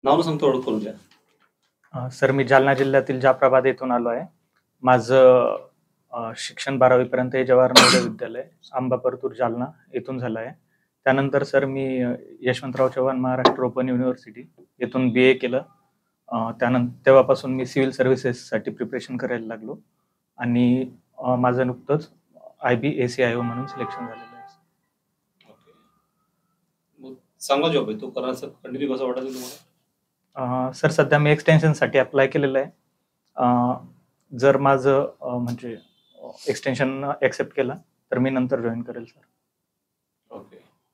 नाव सांगतो, ओळख करून द्या. सर, मी जालना जिल्ह्यातील जाफराबाद येथून आलो आहे. माझं शिक्षण 12वी पर्यंत हे जवाहर नवोदय विद्यालय आंबापरतूर जालना येथून झालं आहे. त्यानंतर सर मी यशवंतराव चव्हाण महाराष्ट्र ओपन युनिव्हर्सिटी येथून BA केलं. त्यानंतर तेव्हापासून मी सिव्हिल सर्व्हिसेससाठी प्रिपरेशन करायला लागलो आणि माझं नुकतंच IB ACIO म्हणून सिलेक्शन झालेलं आहे. ओके, मग चांगला जॉब आहे तो करायचा, कंटिन्यू कसं वाटायचं तुम्हाला? सर, सध्या मी एक्सटेन्शनसाठी अप्लाय केलेलं आहे. जर माझं म्हणजे एक्सटेन्शन ॲक्सेप्ट केला तर मी नंतर जॉईन करेल सर. ओके,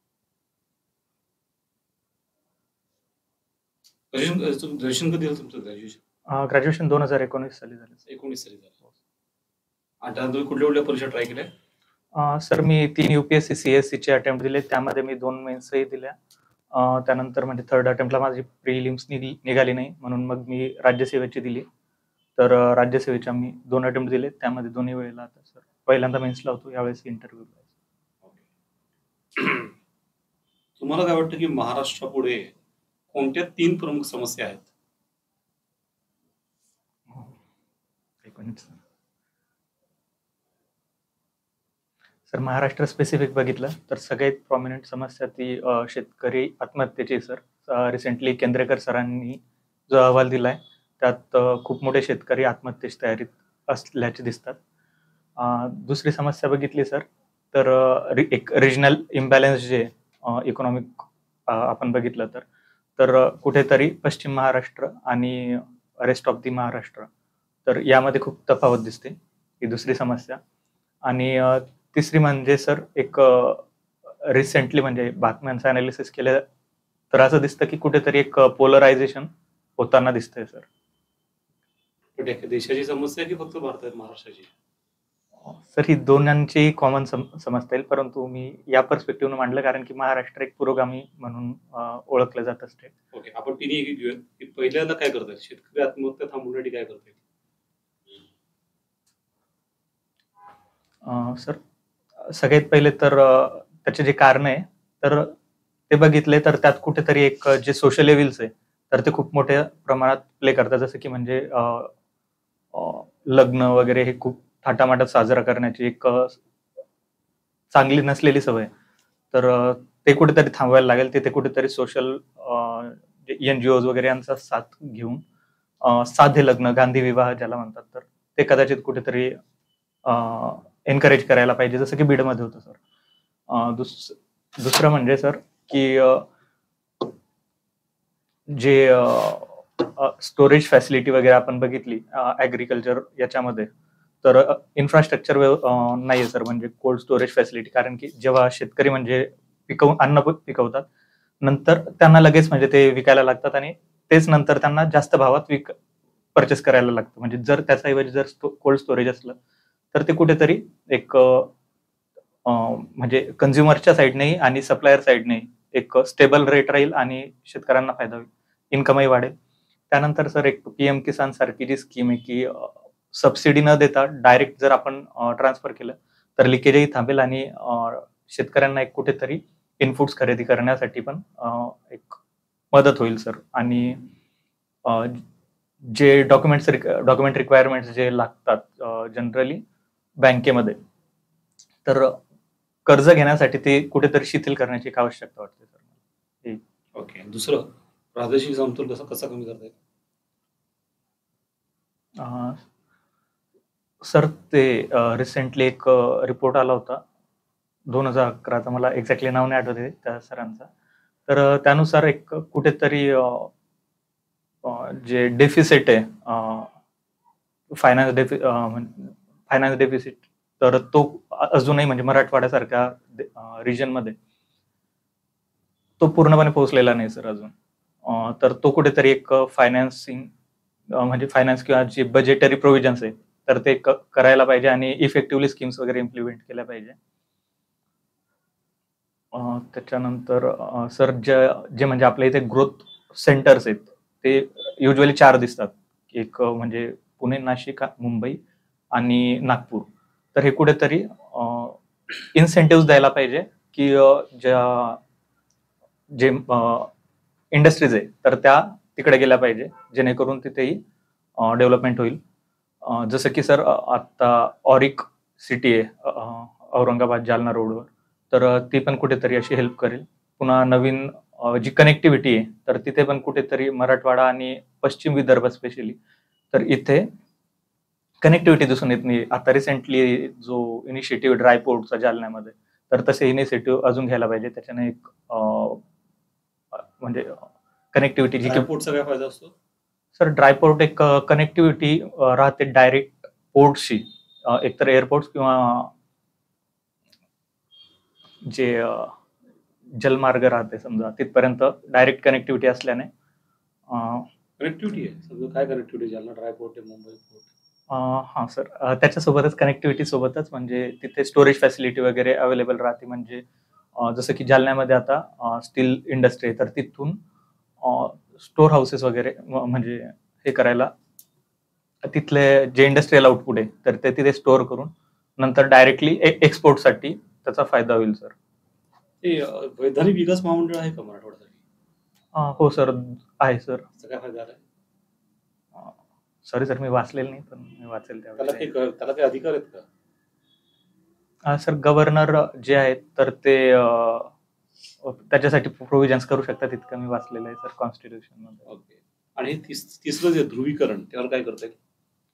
ग्रॅज्युएशन कधी झालं तुमचं? ग्रॅज्युएशन 2019 साली झालं. 19 साली झालं. आणि त्यानंतर तुम्ही कुठल्या कुठल्या परीक्षा ट्राय केल्या? सर, मी 3 UPSC CSCचे अटेम्प्ट दिले, त्यामध्ये मी 2 मेन्सही दिल्या. त्यानंतर म्हणजे थर्ड अटेम्प्टला माझी प्रिलिम्स निघाली नाही, म्हणून मग मी राज्यसेवेची दिली. तर राज्यसेवेच्या मी 2 अटेम्प्ट दिले, त्यामध्ये दोन्ही वेळेला आता सर पहिल्यांदा मेन्सला होतो, यावेळेस इंटरव्ह्यू. तुम्हाला काय वाटतं की महाराष्ट्रापुढे कोणत्या 3 प्रमुख समस्या आहेत? सर, महाराष्ट्र स्पेसिफिक बघितलं तर सगळ्यात प्रॉमिनंट समस्या ती शेतकरी आत्महत्येची सर. रिसेंटली केंद्रेकर सरांनी जो अहवाल दिलाय त्यात खूप मोठे शेतकरी आत्महत्येची तयारीत असल्याचे दिसतात. दुसरी समस्या बघितली सर तर एक रिजनल इम्बॅलन्स जे इकॉनॉमिक आपण बघितलं तर कुठेतरी पश्चिम महाराष्ट्र आणि रेस्ट ऑफ दी महाराष्ट्र, तर यामध्ये खूप तफावत दिसते, ही दुसरी समस्या. आणि तिसरी म्हणजे सर एक रिसेंटली म्हणजे बातम्यांचं अनालिसिस केलं तर असं दिसतं की कुठेतरी एक पोलरायझेशन होताना दिसतंय सर. देशाची समस्या की फक्त भारतात महाराष्ट्राची? सर, ही दोन्हींची कॉमन समजता येईल, परंतु मी या पर्स्पेक्टिव्हने मांडलं कारण की महाराष्ट्र एक पुरोगामी म्हणून ओळखलं जात असते. ओके, आपण तिन्ही एक घेऊया. पहिल्यांदा काय करतात शेतकरी आत्महत्या थांबवण्यासाठी, काय करतात? सर, सगळ्यात पहिले तर त्याचे जे कारण आहे तर ते बघितले तर त्यात कुठेतरी एक जे सोशल लेव्हल्स आहे तर ते खूप मोठ्या प्रमाणात प्ले करतात. जसं की म्हणजे लग्न वगैरे हे खूप थाटामाटात साजरा करण्याची एक चांगली नसलेली सवय, तर ते कुठेतरी थांबवायला लागेल. ते कुठेतरी सोशल NGOज वगैरे यांचा साथ घेऊन साधे लग्न, गांधी विवाह ज्याला म्हणतात, तर ते कदाचित कुठेतरी एनकरेज करायला पाहिजे, जसं की बीडमध्ये होतं सर. दुसरं म्हणजे सर की जे स्टोरेज फॅसिलिटी वगैरे आपण बघितली ॲग्रिकल्चर याच्यामध्ये, तर इन्फ्रास्ट्रक्चर नाही आहे सर, म्हणजे कोल्ड स्टोरेज फॅसिलिटी. कारण की जेव्हा शेतकरी म्हणजे अन्न पिकवतात, नंतर त्यांना लगेच म्हणजे ते विकायला लागतात आणि तेच नंतर त्यांना जास्त भावात परचेस करायला लागतं. म्हणजे जर त्याच्याऐवजी जर कोल्ड स्टोरेज असलं तर ते कुठेतरी एक म्हणजे कन्झ्युमरच्या साईडनेही आणि सप्लायर साईडनेही एक स्टेबल रेट राहील आणि शेतकऱ्यांना फायदा होईल, इन्कमही वाढेल. त्यानंतर सर एक PM किसान सारखी जी स्कीम आहे की सबसिडी न देता डायरेक्ट जर आपण ट्रान्सफर केलं तर लिकेजही थांबेल आणि शेतकऱ्यांना एक कुठेतरी इनपुट्स खरेदी करण्यासाठी पण एक मदत होईल सर. आणि जे डॉक्युमेंट रिक्वायरमेंट्स जे लागतात जनरली बँकेमध्ये, तर कर्ज घेण्यासाठी ते कुठेतरी शिथिल करण्याची एक आवश्यकता वाटते सर. ओके, दुसरं प्रादेशिक समतोल कसा कमी करता येईल? सर, ते रिसेंटली एक रिपोर्ट आला होता 2011चा, मला एक्झॅक्टली नाव नाही आठवत आहे त्या सरांचा. तर त्यानुसार एक कुठेतरी जे डेफिसिट आहे फायनान्स डेफिसिट, तर तो अजूनही म्हणजे मराठवाड्यासारख्या रिजनमध्ये तो पूर्णपणे पोहोचलेला नाही सर अजून. तर तो कुठेतरी एक फायनान्स किंवा जे बजेटरी प्रोव्हिजन्स आहे तर ते करायला पाहिजे आणि इफेक्टिव्हली स्कीम्स वगैरे इम्प्लिमेंट केल्या पाहिजे. त्याच्यानंतर सर जे म्हणजे आपल्या इथे ग्रोथ सेंटर्स आहेत ते युजली 4 दिसतात. एक म्हणजे पुणे, नाशिक, मुंबई आणि नागपूर. तर हे कुठेतरी इन्सेंटिव्ह द्यायला पाहिजे की जे इंडस्ट्रीज आहे तर त्या तिकडे गेल्या पाहिजे, जेणेकरून तिथेही डेव्हलपमेंट होईल. जसं की सर आता ऑरिक सिटी आहे औरंगाबाद जालना रोडवर, तर ती पण कुठेतरी अशी हेल्प करेल. पुन्हा नवीन जी कनेक्टिव्हिटी आहे तर तिथे पण कुठेतरी मराठवाडा आणि पश्चिम विदर्भ स्पेशली, तर इथे कनेक्टिव्हिटी दिसून येत नाही. आता रिसेंटली जो इनिशिएटिव्ह ड्रायपोर्टचा जालन्यामध्ये, तर तसे इनिशिएटिव्ह अजून घ्यायला पाहिजे. त्याच्याने एक म्हणजे कनेक्टिव्हिटी जी ड्रायपोर्टचा काय फायदा असतो सर? ड्रायपोर्ट एक कनेक्टिव्हिटी राहते डायरेक्ट पोर्टशी, एकतर एअरपोर्ट किंवा जे जलमार्ग राहते समजा तिथपर्यंत डायरेक्ट कनेक्टिव्हिटी असल्याने कनेक्टिव्हिटी आहे सगळं. काय कनेक्टिव्हिटी जालना ड्रायपोर्ट आहे, मुंबई पोर्ट? हां सर, त्याच्यासोबतच कनेक्टिव्हिटी सोबतच म्हणजे तिथे स्टोरेज फॅसिलिटी वगैरे अवेलेबल राहते. म्हणजे जसं की जालन्यामध्ये आता स्टील इंडस्ट्री आहे, तर तिथून स्टोर हाऊसेस वगैरे म्हणजे हे करायला तिथले जे इंडस्ट्रियल आउटपुट आहे तर ते तिथे स्टोअर करून नंतर डायरेक्टली एक्सपोर्टसाठी त्याचा फायदा होईल सर. ते वैधानिक विकास महामंडळ आहे का मराठवाड्यासाठी? हो सर, आहे सर. त्याचा काय फायदा आहे? सॉरी सर, मी वाचलेलं नाही, पण मी वाचेल त्याला त्यावेळेस. त्याला काही अधिकार आहेत का? सर गव्हर्नर जे आहेत तर ते त्याच्यासाठी प्रोव्हिजन्स करू शकतात, इतकं मी वाचलेलं आहे सर कॉन्स्टिट्यूशन मध्ये. ओके. आणि तिसरं जे ध्रुवीकरण, त्यावर काय करता येईल?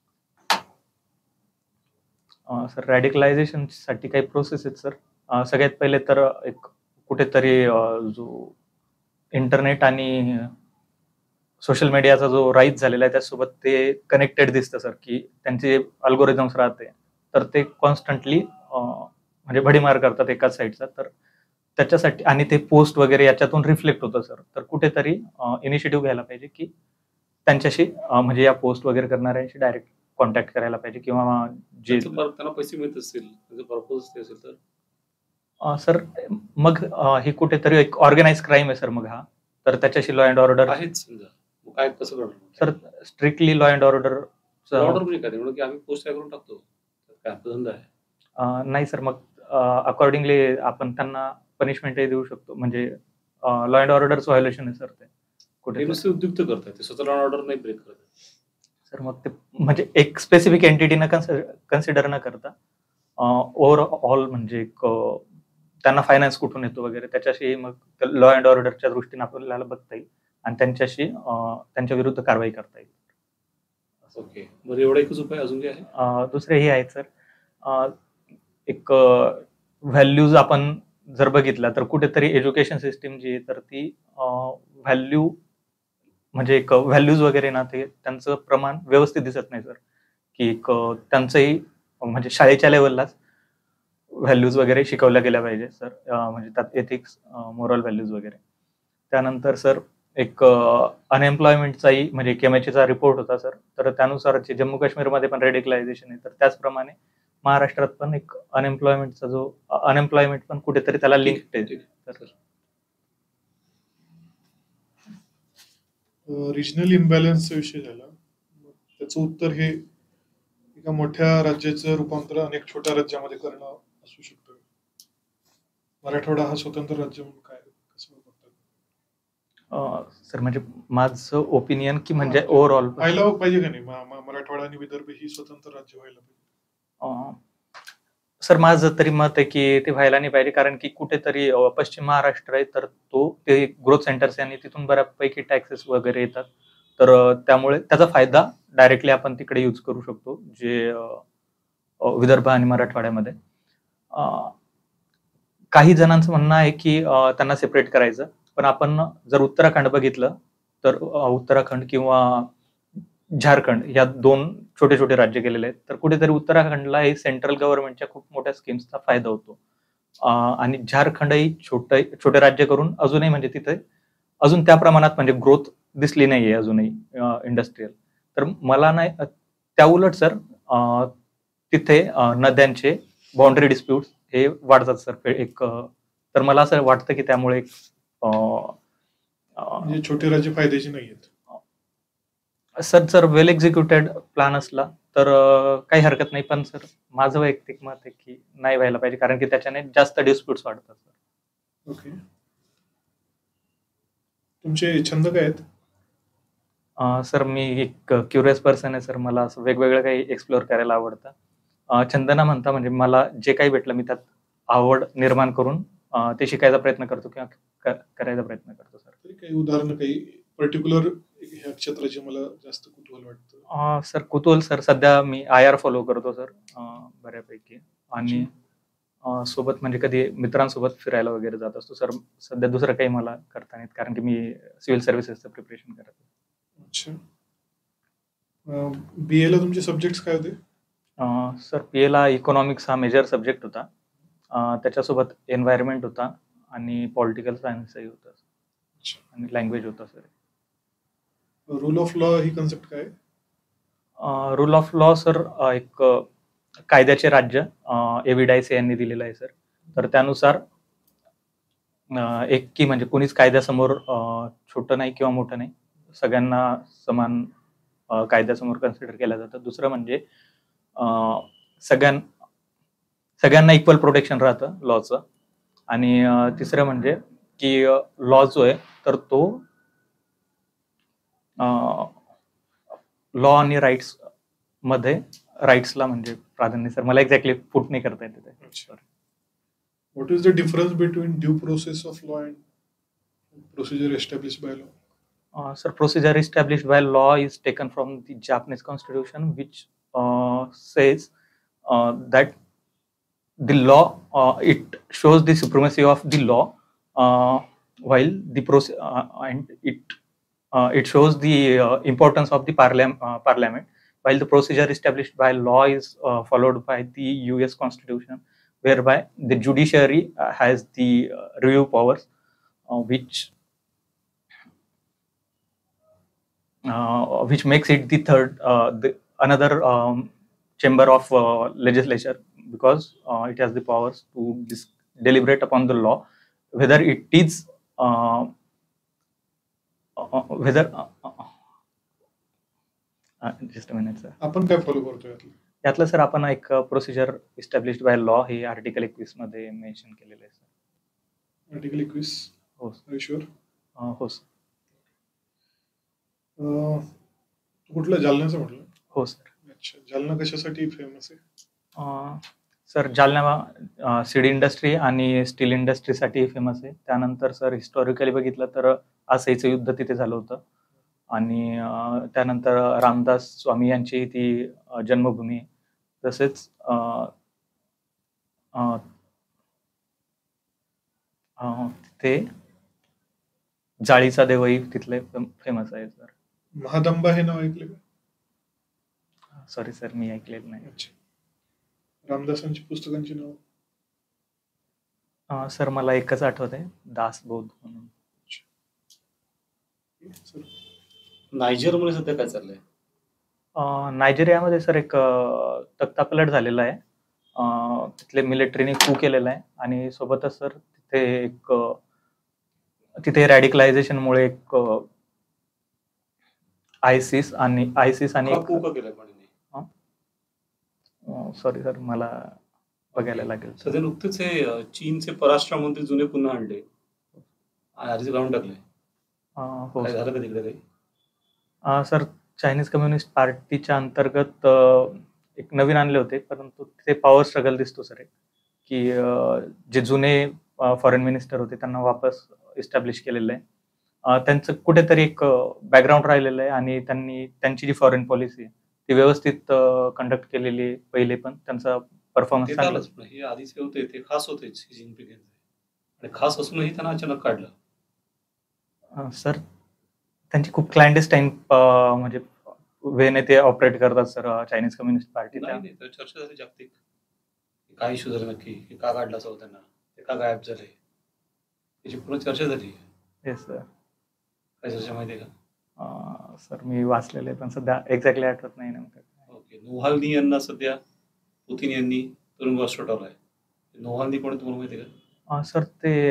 सर रॅडिकलायझेशन साठी काही प्रोसेस आहेत सर. सगळ्यात पहिले तर एक कुठेतरी जो इंटरनेट आणि सोशल मीडियाचा जो राईज झालेला आहे त्यासोबत ते कनेक्टेड दिसतं सर, की त्यांचे अल्गोरिदम्स राहते तर ते कॉन्स्टंटली म्हणजे भडीमार करतात एकाच साईडचा. तर त्याच्यासाठी आणि ते पोस्ट वगैरे याच्यातून रिफ्लेक्ट होतं सर. तर कुठेतरी इनिशिएटिव्ह घ्यायला पाहिजे की त्यांच्याशी म्हणजे या पोस्ट वगैरे करणाऱ्यांशी डायरेक्ट कॉन्टॅक्ट करायला पाहिजे किंवा जे त्यांना पैसे मिळत असतील, त्याचं पर्पज ते असेल तर सर मग हे कुठेतरी एक ऑर्गनाइज क्राईम आहे सर मग हा. तर त्याच्याशी लॉ अँड ऑर्डर आहेच समजा, मग काय कसं करणार sir? Strictly law and order order म्हणजे काय? तेवढं की आम्ही पोस्ट काय करून टाकतो, काय आपला धंदा आहे? नाही सर, मग अकॉर्डिंगली आपण त्यांना पनिशमेंटही देऊ शकतो. म्हणजे लॉ अँड ऑर्डरचं व्हायोलेशन आहे सर ते ते कुठे. नुसते उद्युक्त करतात, ते स्वतः ऑर्डर नाही ब्रेक करत. सर मग ते म्हणजे एक स्पेसिफिक एंटिटीनं कन्सिडर न करता ओव्हरऑल म्हणजे एक त्यांना फायनान्स कुठून येतो वगैरे त्याच्याशी मग लॉ अँड ऑर्डरच्या दृष्टीने आपल्याला बघता येईल आणि त्यांच्याशी त्यांच्या विरुद्ध कारवाई करता येईल. ओके, बरं. एवढा एकच उपाय, अजून काय आहे? दुसरेही आहेत सर. एक व्हॅल्यूज आपण जर बघितला तर कुठेतरी एज्युकेशन सिस्टीम जी आहे तर ती व्हॅल्यू म्हणजे एक व्हॅल्यूज वगैरे ना ते त्यांचं प्रमाण व्यवस्थित दिसत नाही सर. की एक त्यांचंही म्हणजे शाळेच्या लेवललाच व्हॅल्यूज वगैरे शिकवल्या गेल्या पाहिजे सर. म्हणजे त्यात एथिक्स, मोरल व्हॅल्यूज वगैरे. त्यानंतर सर एक अनएम्प्लॉयमेंटचाही म्हणजे केमएचचा रिपोर्ट होता सर. तर त्यानुसार जे जम्मू काश्मीरमध्ये पण रेडिकलायझेशन आहे तर त्याचप्रमाणे महाराष्ट्रात पण एक अनएम्प्लॉयमेंटचा जो अनएम्प्लॉयमेंट पण कुठेतरी त्याला लिंक आहे. रिजनल इम्बॅलन्सचा विषय झाला, त्याचं उत्तर हे एका मोठ्या राज्याचं रूपांतर अनेक छोट्या राज्यामध्ये करणं असू शकतं. मराठवाडा हा स्वतंत्र राज्य म्हणून काय कसं बघतात सर? म्हणजे माझं ओपिनियन की म्हणजे ओव्हरऑल व्हायला पाहिजे का नाही, मराठवाडा आणि विदर्भ ही स्वतंत्र राज्य व्हायला पाहिजे? सर माझं तरी मत आहे की ते व्हायला नाही पाहिजे, कारण की कुठेतरी पश्चिम महाराष्ट्र आहे तर ते ग्रोथ सेंटर्स आहे आणि तिथून बऱ्यापैकी टॅक्सेस वगैरे येतात. तर त्यामुळे त्याचा फायदा डायरेक्टली आपण तिकडे यूज करू शकतो, जे विदर्भ आणि मराठवाड्यामध्ये. काही जणांचं म्हणणं आहे की त्यांना सेपरेट करायचं, पण आपण जर उत्तराखंड बघितलं तर उत्तराखंड किंवा झारखंड या 2 छोटे छोटे राज्य गेलेले आहेत. तर कुठेतरी उत्तराखंडला हे सेंट्रल गव्हर्नमेंटच्या खूप मोठ्या स्कीम्सचा फायदा होतो. आणि झारखंडही छोटे राज्य करून अजूनही म्हणजे तिथे अजून त्या प्रमाणात म्हणजे ग्रोथ दिसली नाहीये अजूनही इंडस्ट्रियल. तर मला नाही त्या उलट सर तिथे नद्यांचे बाउंड्री डिस्प्यूट हे वाढतात सर एक. तर मला असं वाटतं की त्यामुळे म्हणजे छोटे राज्य फायद्याचे नाहीयेत सर. जर वेल एक्झिक्युटेड प्लॅन असला तर काही हरकत नाही, पण सर माझं वैयक्तिक मत आहे की नाही व्हायला पाहिजे, कारण की त्याच्याने जास्त डिस्प्यूट्स वाढतात सर. ओके, तुमचे छंद काय आहेत? सर मी एक क्युरियस पर्सन आहे सर. मला असं वेगवेगळं काही एक्सप्लोअर करायला आवडतं. छंद न म्हणता म्हणजे मला जे काही भेटलं मी त्यात आवड निर्माण करून ते शिकायचा प्रयत्न करतो किंवा करायचा प्रयत्न करतो सर. तरी काही उदाहरणं, काही पर्टिक्युलर ह्या क्षेत्राचे मला जास्त कुतूहल वाटतं? सर कुतूहल सर सध्या मी IR फॉलो करतो सर बऱ्यापैकी. आणि सोबत म्हणजे कधी मित्रांसोबत फिरायला वगैरे जात असतो सर. सध्या दुसरं काही मला करता नाही येत कारण की मी सिव्हिल सर्व्हिसेसचं प्रिपरेशन करत आहे. अच्छा. BA ला तुमचे सब्जेक्ट्स काय होते? सर PA ला इकॉनॉमिक्स हा मेजर सब्जेक्ट होता. त्याच्यासोबत एन्व्हायरमेंट होता आणि पॉलिटिकल सायन्सही होता अच्छा. आणि लँग्वेज होता सर. रूल ऑफ लॉ ही कन्सेप्ट काय आहे? रूल ऑफ लॉ सर एक कायद्याचे राज्य एव्ही डायसे यांनी दिलेलं आहे सर. तर त्यानुसार एक की म्हणजे कोणीच कायद्यासमोर छोटं नाही किंवा मोठं नाही, सगळ्यांना समान कायद्यासमोर कन्सिडर केलं जातं. दुसरं म्हणजे सगळ्यांना इक्वल प्रोटेक्शन राहतं लॉचं. आणि तिसरं म्हणजे की लॉ जो आहे तर तो लॉ आणि राईट्स मध्ये राईट्सला म्हणजे प्राधान्य सर. मला एक्झॅक्टली पुट नाही करता येते ते. अच्छा. What is the difference between due process of law and procedure established by law? Sir, procedure established by law is taken from the Japanese constitution, which says that the law it shows the supremacy of the law, while the and it shows the importance of the parliament, while the procedure established by law is followed by the US Constitution, whereby the judiciary has the review powers, which makes it the third, another chamber of legislature, because it has the powers to deliberate upon the law, whether it is whether just a minute sir. आपण काय follow करतो यातलं? यातलं sir आपण एक procedure established by law हे article 21 मध्ये mention केलेलं आहे सर. आर्टिकल 21? हो आर यू शुअर? हो सर. कुठलं, जालन्याचं म्हटलं? हो सर. अच्छा. जालना कशासाठी फेमस आहे? सर जालना सीड इंडस्ट्री आणि स्टील इंडस्ट्रीसाठी फेमस आहे. त्यानंतर सर हिस्टॉरिकली बघितलं तर आसईचं युद्ध तिथे झालं होतं. आणि त्यानंतर रामदास स्वामी यांची ती जन्मभूमी. तसेच तिथे जाळीचा देवही तिथले फेमस आहे सर. महादंबा हे नाव ऐकले का? सॉरी सर मी ऐकलेलं नाही. अच्छा. रामदासांची पुस्तकांची नाव? सर मला एकच आठवत आहे, दासबोध म्हणून. नायजरमध्ये सध्या काय चाललंय? नायजेरियामध्ये सर एक तख्तापलट झालेला आहे. तिथले मिलिटरीने कू केलेला आहे आणि सोबतच सर तिथे रॅडिकलायझेशनमुळे एक आयसिस आणि सॉरी सर मला बघायला लागेल. सध्या नुकतेच हे चीनचे परराष्ट्र मंत्री जुने पुन्हा आणले, अर्ज काढून टाकले. हो झालं का तिकडे काही? सर चायनीज कम्युनिस्ट पार्टीच्या अंतर्गत एक नवीन आणले होते, परंतु तिथे पॉवर स्ट्रगल दिसतो सर. की जे जुने फॉरेन मिनिस्टर होते त्यांना वापस इस्टॅब्लिश केलेलं आहे. त्यांचं कुठेतरी एक बॅकग्राऊंड राहिलेलं आहे आणि त्यांनी त्यांची जी फॉरेन पॉलिसी ती व्यवस्थित कंडक्ट केलेली आहे. पहिले पण त्यांचा परफॉर्मन्स चांगला. हे आधीच होते ते खास होते शी जिनपिंग आणि खास असूनही त्यांना अचानक काढलं. सर त्यांची खूप क्लॅन्डेस्टाईन म्हणजे वेने ते ऑपरेट करतात सर चायनीज कम्युनिस्ट पार्टी. चर्चा झाली जागतिक काय इश्यू झाले नक्की, का काढला असावं त्यांना, ते का गायब झाले, त्याची पूर्ण चर्चा झाली. Yes sir. काय चर्चा माहिती आहे का? सर मी वाचलेले पण सध्या एक्झॅक्टली आठवत नाही नेमकं. ओके. नोहाल्नी यांना सध्या पुतीन यांनी तुरुंगवास ठोठावलाय. नोहाल्नी कोण तुम्हाला माहिती आहे का? सर ते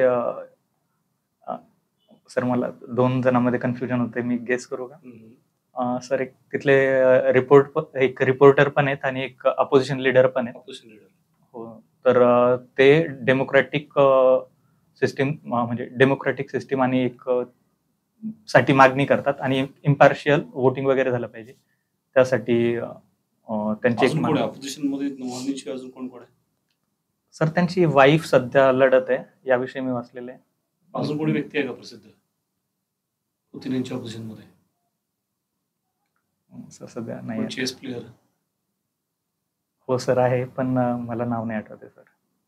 सर मला 2 जणांमध्ये कन्फ्युजन होते, मी गेस करू का? सर एक तिथले एक रिपोर्टर पण आहेत आणि एक अपोजिशन लीडर पण आहेत. Opposition leader. हो. तर ते डेमोक्रॅटिक सिस्टीम म्हणजे डेमोक्रॅटिक सिस्टीम आणि एक साठी मागणी करतात आणि इम्पार्शियल वोटिंग वगैरे झालं पाहिजे त्यासाठी त्यांची एक अजून कोण आहे मागणी. ऑपोजिशन मध्ये मोहनशिवाय अजून कोण आहे? सर त्यांची वाईफ सध्या लढत आहे, याविषयी मी वाचलेलं आहे. अजून कोणी व्यक्ती आहे का प्रसिद्ध पुतीन यांच्या ऑपोजिशन मध्ये? सर सध्या नाही कोण आहे. Chess player? हो सर आहे, पण मला नाव नाही आठवत आहे सर.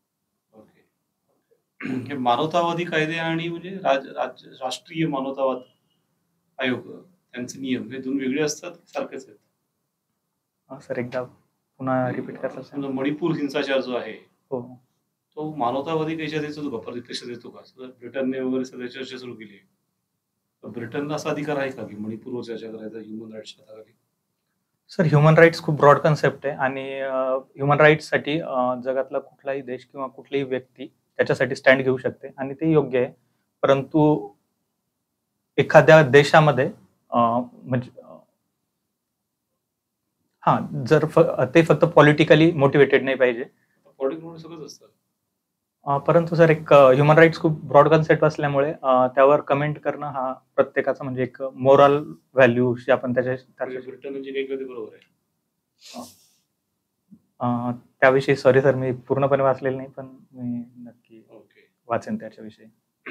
ओके. हे मानवतावादी कायदे आणि म्हणजे राष्ट्रीय मानवतावाद आयोग त्यांचे नियम हे दोन वेगळे असतात की सारखेच आहेत? सर एकदा पुन्हा रिपीट करता सर? समजा मणिपूर हिंसाचार जो आहे हो. तो मानवतावादी देशात येतो का, परिप्रेक्षात येतो का? ब्रिटनने वगैरे सध्या चर्चा सुरू केली आहे. तर ब्रिटनला असा अधिकार आहे का की मणिपूरवर चर्चा करायचा ह्युमन राईट्सच्या हाताखाली? सर ह्युमन राईट्स खूप ब्रॉड कन्सेप्ट आहे आणि ह्युमन राईट्ससाठी जगातला कुठलाही देश किंवा कुठलीही व्यक्ती त्याच्यासाठी स्टँड घेऊ शकते आणि ते योग्य आहे. परंतु एखाद्या देशामध्ये म्हणजे जर ते फक्त पॉलिटिकली मोटिवेटेड नाही पाहिजे. पॉलिटिकल सगळंच असतं. परंतु सर एक ह्युमन राईट्स खूप ब्रॉड कन्सेप्ट असल्यामुळे त्यावर कमेंट करणं हा प्रत्येकाचा म्हणजे एक मोरल व्हॅल्यूशी आपण ब्रिटन जे काही ते बरोबर आहे. त्याविषयी सॉरी सर मी पूर्णपणे वाचलेलं नाही, पण मी नक्की ओके. वाचेन त्याच्याविषयी.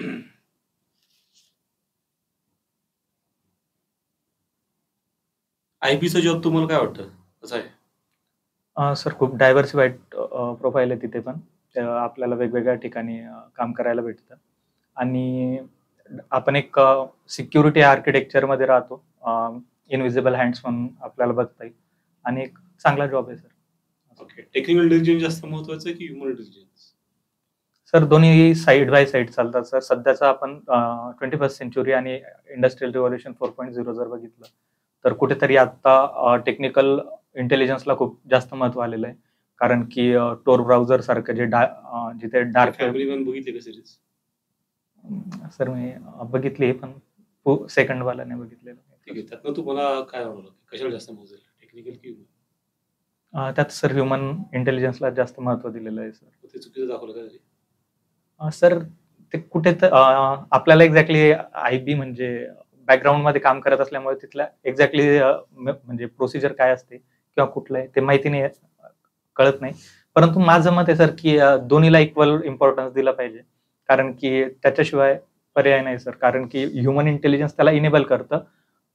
आयपीचा जॉब तुम्हाला काय वाटतं कसं आहे? सर खूप डायव्हर्सिफाईड प्रोफाईल आहे तिथे पण. आपल्याला वेगवेगळ्या ठिकाणी काम करायला भेटतं आणि आपण एक सिक्युरिटी आर्किटेक्चरमध्ये राहतो. इनविजिबल हँड्स म्हणून आपल्याला बघता येईल आणि एक चांगला जॉब आहे सर. ओके. टेक्निकल इंटेलिजन्स जास्त महत्वाचं आहे की ह्युमन इंटेलिजन्स? सर दोन्ही साईड बाय साईड चालतात सर. सध्याचा आपण 21st सेंचुरी आणि इंडस्ट्रियल रिव्होल्यूशन 4.0 जर बघितलं तर कुठेतरी आता टेक्निकल इंटेलिजन्सला खूप जास्त महत्व आलेलं आहे. कारण की टोर ब्राउझर सारखं जिथे डार्क फॅमिली बघितले का सिरीज? सर मी बघितली पण सेकंड वाला नाही बघितलेलं. ठीक आहे. त्यातनं तुम्हाला काय आवडलं? कशाला जास्त मोजेल, टेक्निकल की त्यात सर ह्युमन इंटेलिजन्सला जास्त महत्व दिलेलं आहे सर. ते चुकीचं दाखवलं का तरी? सर ते कुठे आपल्याला एक्झॅक्टली आयबी म्हणजे बॅकग्राऊंडमध्ये काम करत असल्यामुळे तिथल्या एक्झॅक्टली म्हणजे प्रोसिजर काय असते किंवा कुठलं आहे ते माहिती नाही, कळत नाही. परंतु माझं मत आहे सर की दोन्हीला इक्वल इम्पॉर्टन्स दिला पाहिजे, कारण की त्याच्याशिवाय पर्याय नाही सर. कारण की ह्युमन इंटेलिजन्स त्याला इनेबल करतं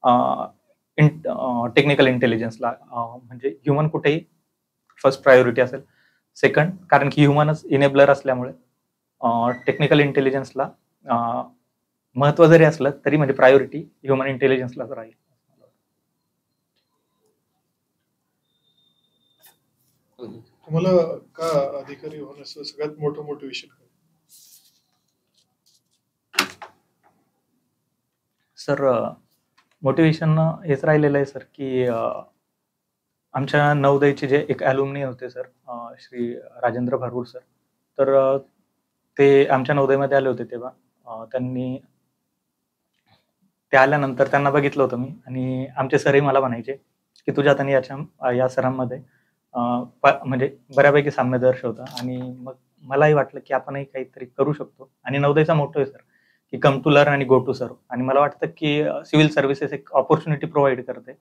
टेक्निकल इंटेलिजन्सला. म्हणजे ह्युमन कुठेही फर्स्ट प्रायोरिटी असेल. सेकंड, कारण की ह्युमनच इनेबलर असल्यामुळे टेक्निकल इंटेलिजन्सला महत्व जरी असलं तरी म्हणजे प्रायोरिटी ह्युमन इंटेलिजन्सलाच राहील. तुम्हाला का अधिकारी होण्याचं सगळ्यात मोठं मोटिवेशन काय? सर मोटिवेशन हेच राहिलेलं आहे सर की आमच्या नवोदयचे जे एक ॲल्युमनी होते सर, श्री राजेंद्र भारुड सर, तर ते आमच्या नवोदयमध्ये आले होते तेव्हा. ते आल्यानंतर त्यांना बघितलं होतं मी आणि आमचे सरही मला म्हणायचे की तुझ्यात आणि या सरांमध्ये म्हणजे बऱ्यापैकी साम्य दर्शवतं आणि मग मलाही वाटलं की आपणही काहीतरी करू शकतो. आणि नवोदयचा मोठो आहे सर की कम टू लर्न आणि गो टू सर्व. आणि मला वाटतं की सिव्हिल सर्व्हिसेस एक ऑपॉर्च्युनिटी प्रोव्हाइड करते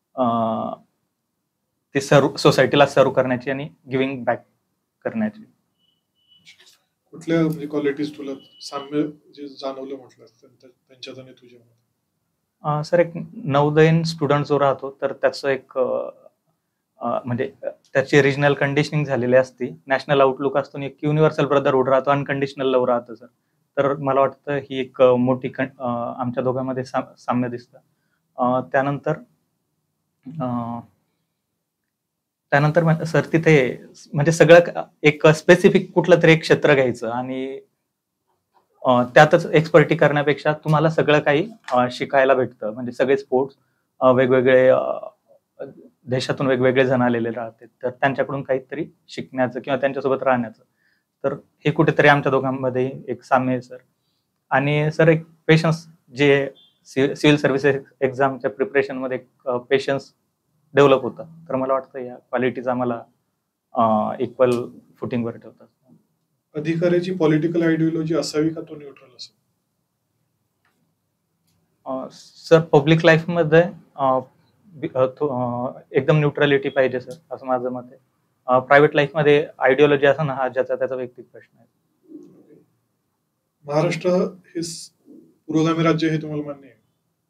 ते सोसायटीला सर्व करण्याची आणि गिव्हिंग बॅक करण्याची. कुठल्या म्हणजे क्वालिटीज तुला साम्य जे जाणवलं म्हटलं त्यांच्यात आणि तुझ्यामध्ये? सर एक नवोदयीन स्टुडंट जो राहतो तर त्याचं एक म्हणजे त्याची रिजनल कंडिशनिंग झालेली असते, नॅशनल आउटलुक असतो आणि एक युनिव्हर्सल ब्रदरहूड राहतो, अनकंडिशनल लव्ह राहतं सर. तर मला वाटतं ही एक मोठी आमच्या दोघांमध्ये साम्य दिसतं. त्यानंतर सर तिथे म्हणजे सगळं एक स्पेसिफिक कुठलं तरी एक क्षेत्र घ्यायचं आणि त्यातच एक्सपर्टी करण्यापेक्षा तुम्हाला सगळं काही शिकायला भेटतं. म्हणजे सगळे स्पोर्ट्स वेगवेगळे देशातून वेगवेगळे जण आलेले राहते, तर त्यांच्याकडून काहीतरी शिकण्याचं किंवा त्यांच्यासोबत राहण्याचं. तर हे कुठेतरी आमच्या दोघांमध्ये एक साम्य आहे सर. आणि सर एक पेशन्स जे सिव्हिल सर्व्हिसेस एक्झामच्या प्रिपरेशनमध्ये पेशन्स डेव्हलप होतं. तर मला वाटतं या क्वालिटीज आम्हाला इक्वल फुटिंगवर ठेवतात. अधिकाऱ्याची पॉलिटिकल आयडिओलॉजी असावी का तो न्यूट्रल असावा? सर पब्लिक लाईफमध्ये एकदम न्यूट्रलिटी पाहिजे सर, असं माझं मत आहे. प्रायव्हेट लाईफमध्ये आयडिओलॉजी असं ना, हा ज्याचा त्याचा वैयक्तिक प्रश्न आहे. महाराष्ट्र हे पुरोगामी राज्य हे तुम्हाला मान्य आहे?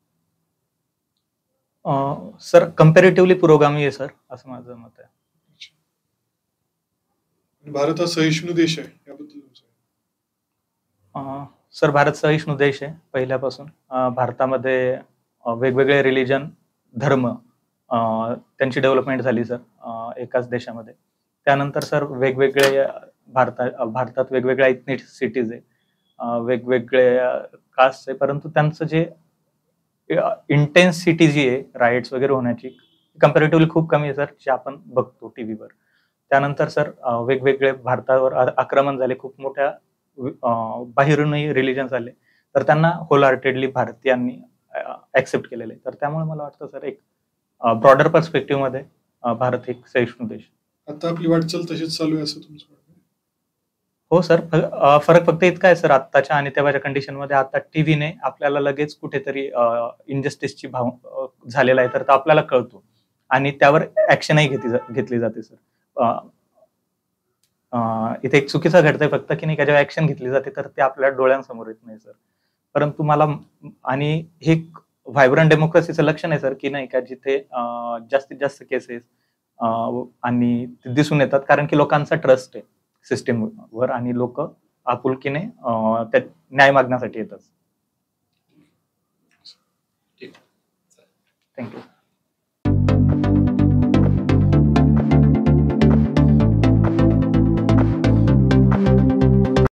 सर कम्पॅरेटिव्हली पुरोगामी आहे सर, असं माझं मत आहे. अच्छा. आणि भारत हा सहिष्णू देश आहे, याबद्दल तुमचं काय? सर भारत सहिष्णू देश आहे पहिल्यापासून. भारतामध्ये वेगवेगळे रिलिजन, धर्म त्यांची डेव्हलपमेंट झाली सर एकाच देशामध्ये. त्यानंतर सर वेगवेगळे भारतात वेगवेगळ्या इथनिसिटीज आहे, वेगवेगळे कास्ट आहे, परंतु त्यांचं जे इंटेन्सिटी जी आहे राईट्स वगैरे होण्याची कम्पॅरेटिव्हली खूप कमी आहे सर, जे आपण बघतो टीव्हीवर. त्यानंतर सर वेगवेगळे भारतावर आक्रमण झाले, खूप मोठ्या बाहेरूनही रिलिजन्स आले, तर त्यांना होल हार्टेडली भारतीयांनी ऍक्सेप्ट केलेले. तर त्यामुळे मला वाटतं सर एक ब्रॉडर पर्स्पेक्टिव्ह मध्ये भारत एक सहिष्णू देश. आता आपली वाटचाल तशीच चालू आहे असं तुमचं म्हणणं आहे? हो सर, फरक फक्त इतका आहे सर, आत्ताच्या आणि तेव्हाच्या कंडिशनमध्ये. आता टीव्हीने आपल्याला लगेच कुठेतरी इनजस्टिसची भाव झालेला आहे तर आपल्याला कळतो आणि त्यावर ऍक्शनही घेतली जाते सर. इथे एक चुकीचं घडतंय फक्त की नाही का, जेव्हा ऍक्शन घेतली जाते तर ते आपल्या डोळ्यांसमोर येत नाही सर. परंतु मला आणि हे व्हायब्रंट डेमोक्रेसीचं लक्षण आहे सर, की नाही का जिथे जास्तीत जास्त केसेस आणि ते दिसून येतात, कारण की लोकांचा ट्रस्ट आहे सिस्टीमवर आणि लोक आपुलकीने त्यात न्याय मागण्यासाठी येतात. ठीक. थँक्यू.